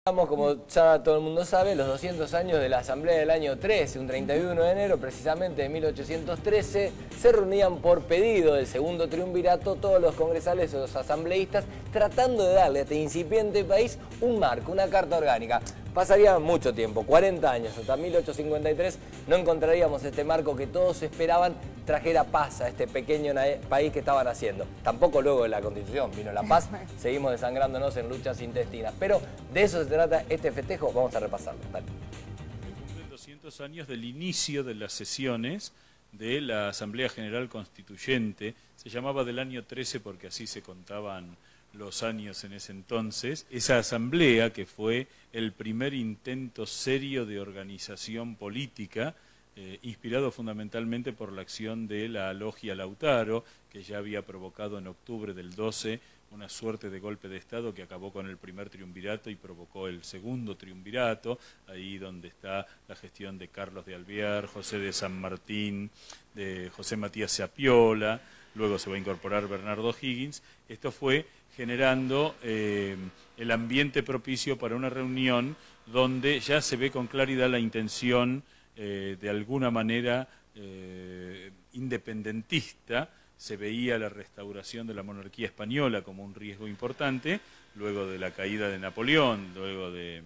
Estamos, como ya todo el mundo sabe, los 200 años de la Asamblea del año 13, un 31 de enero precisamente de 1813, se reunían por pedido del segundo triunvirato todos los congresales o los asambleístas tratando de darle a este incipiente país un marco, una carta orgánica. Pasaría mucho tiempo, 40 años, hasta 1853 no encontraríamos este marco que todos esperaban trajera paz a este pequeño país que estaban haciendo. Tampoco luego de la Constitución vino la paz, seguimos desangrándonos en luchas intestinas. Pero de eso se trata este festejo, vamos a repasarlo. Dale. Cumplen 200 años del inicio de las sesiones de la Asamblea General Constituyente. Se llamaba del año 13 porque así se contaban los años en ese entonces. Esa asamblea, que fue el primer intento serio de organización política, inspirado fundamentalmente por la acción de la Logia Lautaro, que ya había provocado en octubre del 12 una suerte de golpe de Estado que acabó con el primer triunvirato y provocó el segundo triunvirato, ahí donde está la gestión de Carlos de Alvear, José de San Martín, de José Matías Sapiola. Luego se va a incorporar Bernardo Higgins. Esto fue generando el ambiente propicio para una reunión donde ya se ve con claridad la intención de alguna manera independentista. Se veía la restauración de la monarquía española como un riesgo importante, luego de la caída de Napoleón, luego de,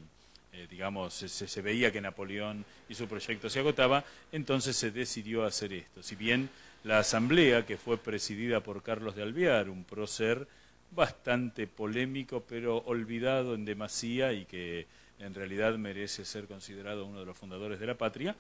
se veía que Napoleón y su proyecto se agotaba, entonces se decidió hacer esto. Si bien la asamblea, que fue presidida por Carlos de Alvear, un prócer bastante polémico, pero olvidado en demasía y que en realidad merece ser considerado uno de los fundadores de la patria,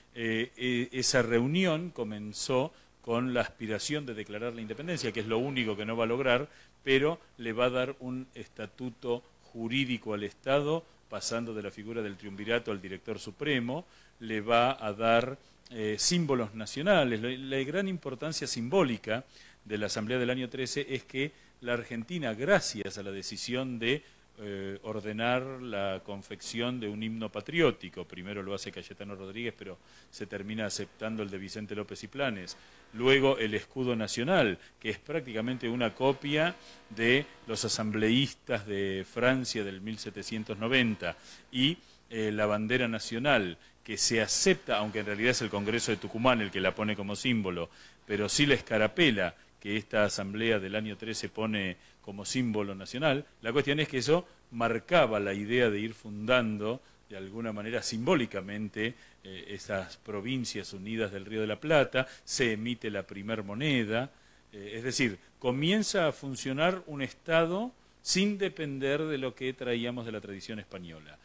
esa reunión comenzó con la aspiración de declarar la independencia, que es lo único que no va a lograr, pero le va a dar un estatuto jurídico al Estado, pasando de la figura del triunvirato al director supremo, le va a dar símbolos nacionales. La gran importancia simbólica de la Asamblea del año 13 es que la Argentina, gracias a la decisión de ordenar la confección de un himno patriótico, primero lo hace Cayetano Rodríguez, pero se termina aceptando el de Vicente López y Planes, luego el escudo nacional, que es prácticamente una copia de los asambleístas de Francia del 1790, y la bandera nacional, que se acepta, aunque en realidad es el Congreso de Tucumán el que la pone como símbolo, pero sí la escarapela, que esta asamblea del año 13 pone como símbolo nacional. La cuestión es que eso marcaba la idea de ir fundando, de alguna manera simbólicamente, esas provincias unidas del Río de la Plata, se emite la primer moneda, es decir, comienza a funcionar un Estado sin depender de lo que traíamos de la tradición española.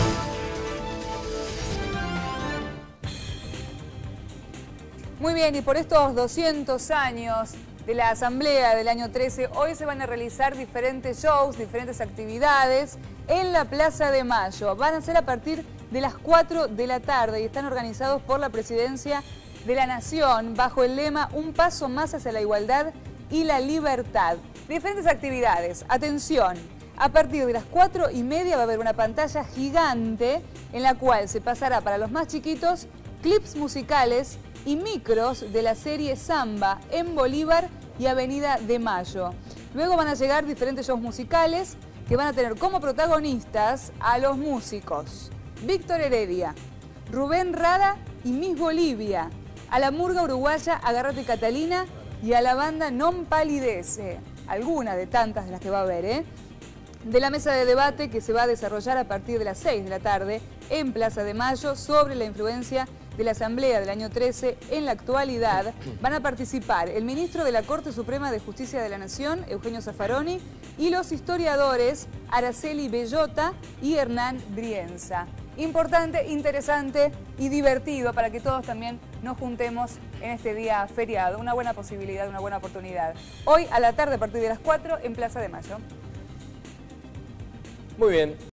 Muy bien, y por estos 200 años de la Asamblea del año 13, hoy se van a realizar diferentes shows, diferentes actividades en la Plaza de Mayo. Van a ser a partir de las 4 de la tarde y están organizados por la Presidencia de la Nación bajo el lema Un paso más hacia la igualdad y la libertad. Diferentes actividades, atención, a partir de las 4:30 va a haber una pantalla gigante en la cual se pasará para los más chiquitos clips musicales y micros de la serie Samba en Bolívar y Avenida de Mayo. Luego van a llegar diferentes shows musicales que van a tener como protagonistas a los músicos Víctor Heredia, Rubén Rada y Miss Bolivia, a la murga uruguaya Agárrate Catalina y a la banda Non Palidece, alguna de tantas de las que va a haber, de la mesa de debate que se va a desarrollar a partir de las 6 de la tarde en Plaza de Mayo sobre la influencia de la Asamblea del año 13 en la actualidad. Van a participar el ministro de la Corte Suprema de Justicia de la Nación, Eugenio Zaffaroni, y los historiadores Araceli Bellota y Hernán Brienza. Importante, interesante y divertido para que todos también nos juntemos en este día feriado. Una buena posibilidad, una buena oportunidad. Hoy a la tarde a partir de las 4 en Plaza de Mayo. Muy bien.